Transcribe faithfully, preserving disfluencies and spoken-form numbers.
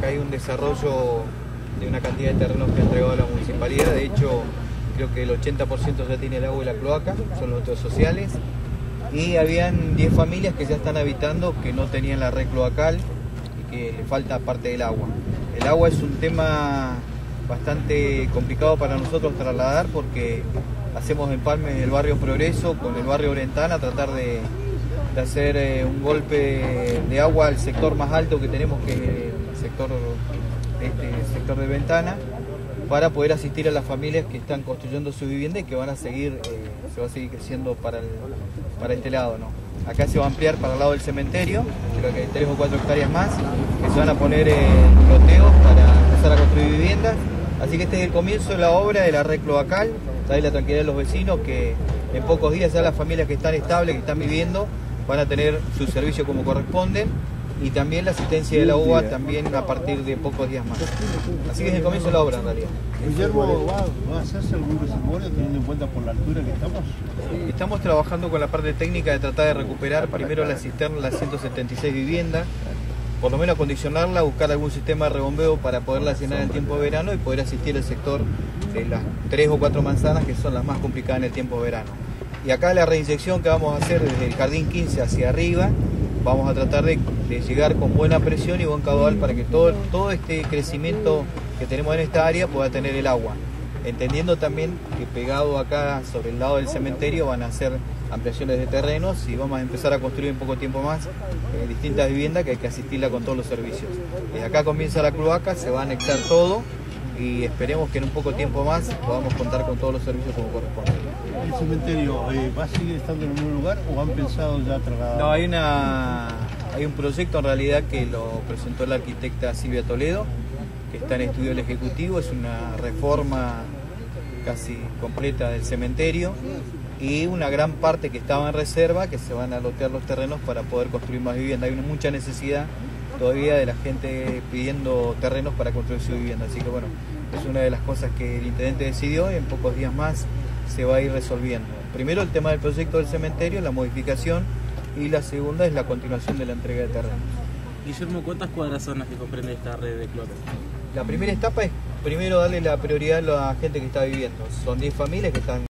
acá hay un desarrollo de una cantidad de terrenos que ha entregado la municipalidad. De hecho, creo que el ochenta por ciento ya tiene el agua y la cloaca, son los otros sociales. Y habían diez familias que ya están habitando que no tenían la red cloacal y que le falta parte del agua. El agua es un tema bastante complicado para nosotros trasladar porque hacemos empalme en el barrio Progreso con el barrio Brentana, tratar de, de hacer eh, un golpe de agua al sector más alto que tenemos, que es el sector, este, el sector de Ventana, para poder asistir a las familias que están construyendo su vivienda y que van a seguir, eh, se va a seguir creciendo para, el, para este lado, ¿no? Acá se va a ampliar para el lado del cementerio, creo que hay tres o cuatro hectáreas más, que se van a poner en loteos para empezar a construir viviendas. Así que este es el comienzo de la obra de la red cloacal, trae la tranquilidad de los vecinos, que en pocos días ya las familias que están estables, que están viviendo, van a tener su servicio como corresponde, y también la asistencia del agua también a partir de pocos días más. Así que es el comienzo de la obra en realidad. Guillermo, ¿va, ¿va a hacerse algún reservorio teniendo en cuenta por la altura que estamos? Estamos trabajando con la parte técnica de tratar de recuperar primero la cisterna, las ciento setenta y seis viviendas, por lo menos acondicionarla, buscar algún sistema de rebombeo para poderla llenar en tiempo de verano y poder asistir al sector de las tres o cuatro manzanas que son las más complicadas en el tiempo de verano. Y acá la reinyección que vamos a hacer desde el jardín quince hacia arriba, vamos a tratar de, de llegar con buena presión y buen caudal para que todo, todo este crecimiento que tenemos en esta área pueda tener el agua. Entendiendo también que pegado acá sobre el lado del cementerio van a hacer ampliaciones de terrenos y vamos a empezar a construir en poco tiempo más eh, distintas viviendas que hay que asistirla con todos los servicios. Desde acá comienza la cloaca, se va a anexar todo y esperemos que en un poco tiempo más podamos contar con todos los servicios como corresponde. ¿El cementerio eh, va a seguir estando en un lugar o han pensado ya trasladar? No, hay, una, hay un proyecto en realidad que lo presentó la arquitecta Silvia Toledo, que está en estudio del Ejecutivo, es una reforma casi completa del cementerio y una gran parte que estaba en reserva, que se van a lotear los terrenos para poder construir más vivienda. Hay una, mucha necesidad todavía de la gente pidiendo terrenos para construir su vivienda, así que bueno, es una de las cosas que el intendente decidió y en pocos días más se va a ir resolviendo. Primero el tema del proyecto del cementerio, la modificación, y la segunda es la continuación de la entrega de terrenos. Guillermo, ¿cuántas cuadras son las que comprende esta red de cloacas? La primera etapa es primero darle la prioridad a la gente que está viviendo. Son diez familias que están